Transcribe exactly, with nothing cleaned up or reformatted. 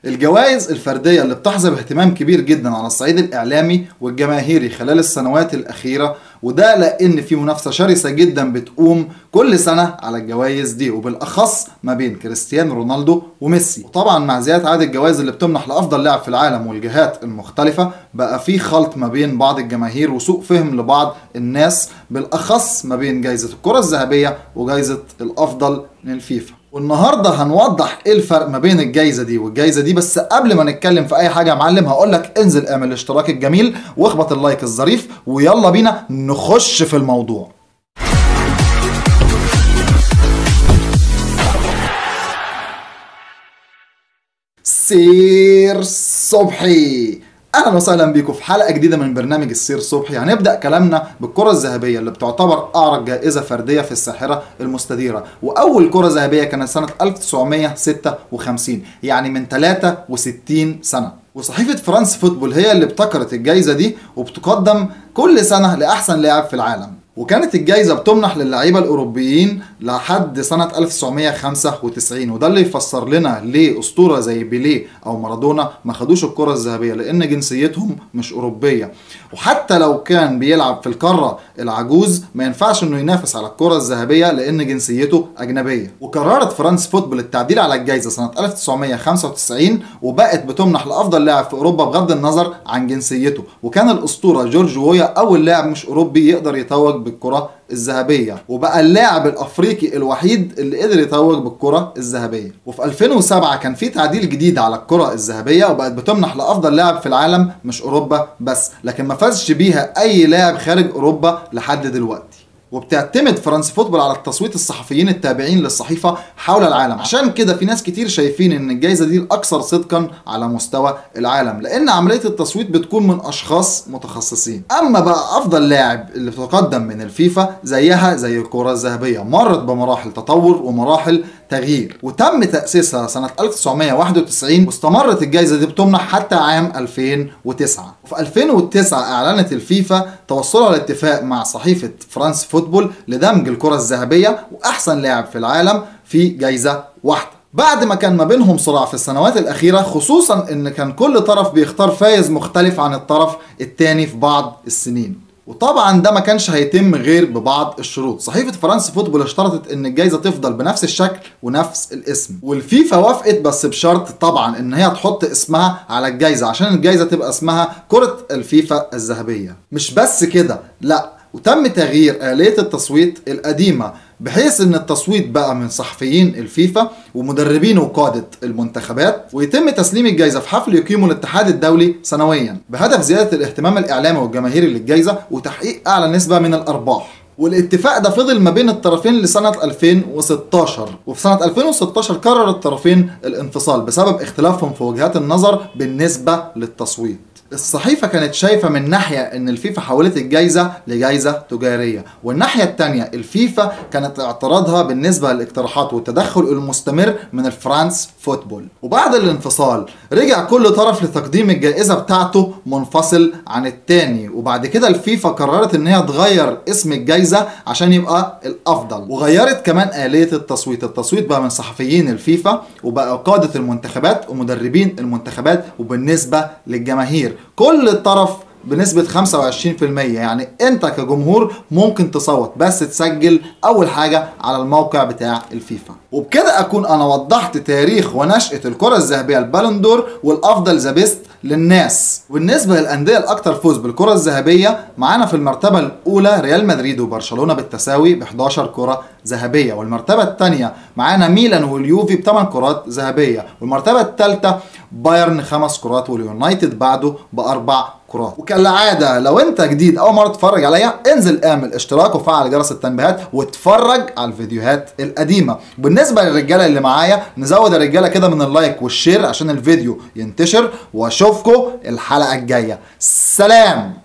الجوائز الفردية اللي بتحظى باهتمام كبير جدا على الصعيد الإعلامي والجماهيري خلال السنوات الأخيرة، وده لأن في منافسة شرسة جدا بتقوم كل سنة على الجوائز دي، وبالأخص ما بين كريستيانو رونالدو وميسي. وطبعا مع زيادة عدد الجوائز اللي بتمنح لأفضل لاعب في العالم والجهات المختلفة، بقى في خلط ما بين بعض الجماهير وسوء فهم لبعض الناس، بالأخص ما بين جائزة الكرة الذهبية وجائزة الأفضل للفيفا. والنهارده هنوضح ايه الفرق ما بين الجايزه دي والجايزه دي. بس قبل ما نتكلم في اي حاجه يا معلم، هقول لك انزل اعمل الاشتراك الجميل واخبط اللايك الظريف، ويلا بينا نخش في الموضوع. سير صبحي، اهلا وسهلا بيكم في حلقه جديده من برنامج السير صبحي. هنبدا كلامنا بالكره الذهبيه اللي بتعتبر اعرق جائزه فرديه في الساحره المستديره، واول كره ذهبيه كانت سنه ألف وتسعمية وستة وخمسين، يعني من ثلاثة وستين سنه. وصحيفه فرانس فوتبول هي اللي ابتكرت الجائزه دي، وبتقدم كل سنه لاحسن لاعب في العالم. وكانت الجائزة بتمنح للاعيبه الأوروبيين لحد سنة ألف وتسعمية وخمسة وتسعين، وده اللي يفسر لنا ليه أسطورة زي بيليه أو مارادونا ما خدوش الكرة الذهبية، لأن جنسيتهم مش أوروبية. وحتى لو كان بيلعب في القارة العجوز ما ينفعش إنه ينافس على الكرة الذهبية لأن جنسيته أجنبية. وقررت فرانس فوتبول التعديل على الجائزة سنة ألف وتسعمية وخمسة وتسعين، وبقت بتمنح لأفضل لاعب في أوروبا بغض النظر عن جنسيته. وكان الأسطورة جورج وويا أول لاعب مش أوروبي يقدر يتوج بالكرة الذهبية، وبقى اللاعب الافريقي الوحيد اللي قدر يتوج بالكرة الذهبية. وفي ألفين وسبعة كان في تعديل جديد على الكرة الذهبية، وبقت بتمنح لافضل لاعب في العالم مش اوروبا بس، لكن ما فازش بيها اي لاعب خارج اوروبا لحد دلوقتي. وبتعتمد فرانس فوتبول على التصويت الصحفيين التابعين للصحيفة حول العالم. عشان كده في ناس كتير شايفين ان الجائزة دي الاكثر صدقا على مستوى العالم، لان عملية التصويت بتكون من اشخاص متخصصين. اما بقى افضل لاعب اللي بتقدم من الفيفا زيها زي الكرة الذهبية، مرت بمراحل تطور ومراحل تغيير، وتم تأسيسها سنة ألف وتسعمية وواحد وتسعين، واستمرت الجائزة دي بتمنح حتى عام ألفين وتسعة. وفي ألفين وتسعة اعلنت الفيفا توصلها لاتفاق مع صحيفة فرانس فوتبول لدمج الكرة الذهبية واحسن لاعب في العالم في جائزة واحدة، بعد ما كان ما بينهم صراع في السنوات الأخيرة، خصوصا ان كان كل طرف بيختار فايز مختلف عن الطرف التاني في بعض السنين. وطبعا ده ما كانش هيتم غير ببعض الشروط. صحيفة فرانس فوتبول اشترطت ان الجائزة تفضل بنفس الشكل ونفس الاسم، والفيفا وافقت بس بشرط طبعا ان هي تحط اسمها على الجائزة عشان الجائزة تبقى اسمها كرة الفيفا الذهبية. مش بس كده، لا، وتم تغيير آلية التصويت القديمة بحيث ان التصويت بقى من صحفيين الفيفا ومدربين وقادة المنتخبات، ويتم تسليم الجائزة في حفل يقيمه الاتحاد الدولي سنويا بهدف زيادة الاهتمام الإعلامي والجماهيري للجائزة وتحقيق أعلى نسبة من الأرباح. والاتفاق ده فضل ما بين الطرفين لسنة ألفين وستاشر، وفي سنة ألفين وستاشر قرر الطرفين الانفصال بسبب اختلافهم في وجهات النظر بالنسبة للتصويت. الصحيفة كانت شايفة من ناحية ان الفيفا حولت الجائزة لجائزة تجارية، والناحية التانية الفيفا كانت اعتراضها بالنسبة للاقتراحات والتدخل المستمر من الفرانس فوتبول. وبعد الانفصال رجع كل طرف لتقديم الجائزة بتاعته منفصل عن التاني، وبعد كده الفيفا قررت ان هي تغير اسم الجائزة عشان يبقى الافضل، وغيرت كمان آلية التصويت. التصويت بقى من صحفيين الفيفا، وبقى قادة المنتخبات ومدربين المنتخبات، وبالنسبة للجماهير كل طرف بنسبة خمسة وعشرين في المية. يعني انت كجمهور ممكن تصوت، بس تسجل اول حاجة على الموقع بتاع الفيفا. وبكده اكون انا وضحت تاريخ ونشأة الكرة الذهبية البالون دور والافضل ذا بيست للناس. وبالنسبة للأندية الأكثر فوز بالكرة الذهبية، معانا في المرتبة الأولى ريال مدريد وبرشلونة بالتساوي ب إحداشر كرة ذهبية، والمرتبة الثانية معانا ميلان واليوفي بثمان كرات ذهبية، والمرتبة الثالثة بايرن خمس كرات، واليونايتد بعده بأربع كرات. وكالعادة لو انت جديد أول مرة تتفرج عليا، انزل اعمل اشتراك وفعل جرس التنبيهات واتفرج على الفيديوهات القديمة. بالنسبة للرجالة اللي معايا، نزود الرجالة كده من اللايك والشير عشان الفيديو ينتشر، واشوفكم الحلقة الجاية. سلام.